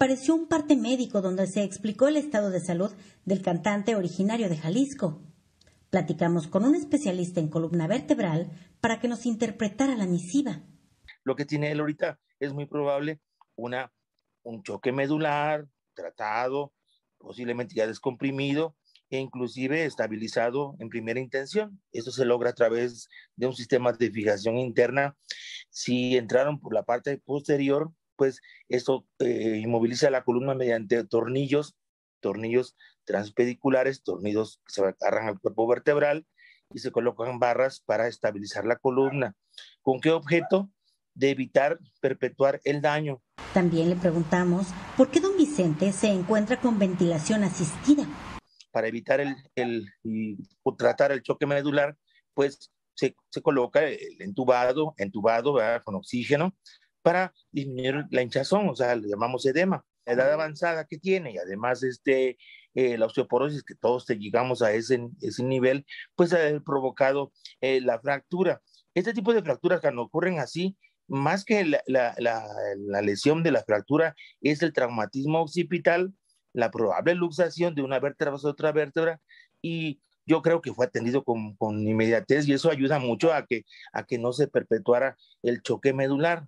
apareció un parte médico donde se explicó el estado de salud del cantante originario de Jalisco. Platicamos con un especialista en columna vertebral para que nos interpretara la misiva. Lo que tiene él ahorita es muy probable un choque medular, tratado, posiblemente ya descomprimido e inclusive estabilizado en primera intención. Esto se logra a través de un sistema de fijación interna. Si entraron por la parte posterior, pues esto inmoviliza la columna mediante tornillos transpediculares, tornillos que se agarran al cuerpo vertebral y se colocan barras para estabilizar la columna. ¿Con qué objeto? De evitar perpetuar el daño. También le preguntamos por qué don Vicente se encuentra con ventilación asistida. Para evitar o tratar el choque medular, pues se coloca el entubado, ¿verdad? Con oxígeno para disminuir la hinchazón, o sea, le llamamos edema. La edad avanzada que tiene y además la osteoporosis, que todos llegamos a ese nivel, pues ha provocado la fractura. Este tipo de fracturas cuando ocurren así, más que la lesión de la fractura, es el traumatismo occipital, la probable luxación de una vértebra sobre otra vértebra, y yo creo que fue atendido con inmediatez y eso ayuda mucho a que no se perpetuara el choque medular.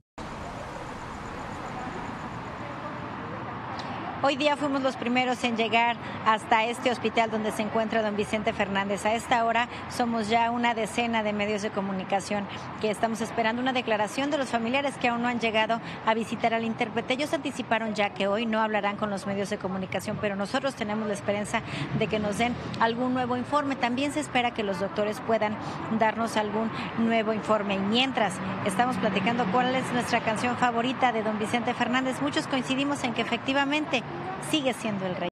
Hoy día fuimos los primeros en llegar hasta este hospital donde se encuentra don Vicente Fernández. A esta hora somos ya una decena de medios de comunicación que estamos esperando una declaración de los familiares que aún no han llegado a visitar al intérprete. Ellos anticiparon ya que hoy no hablarán con los medios de comunicación, pero nosotros tenemos la esperanza de que nos den algún nuevo informe. También se espera que los doctores puedan darnos algún nuevo informe. Y mientras estamos platicando cuál es nuestra canción favorita de don Vicente Fernández, muchos coincidimos en que efectivamente sigue siendo el rey.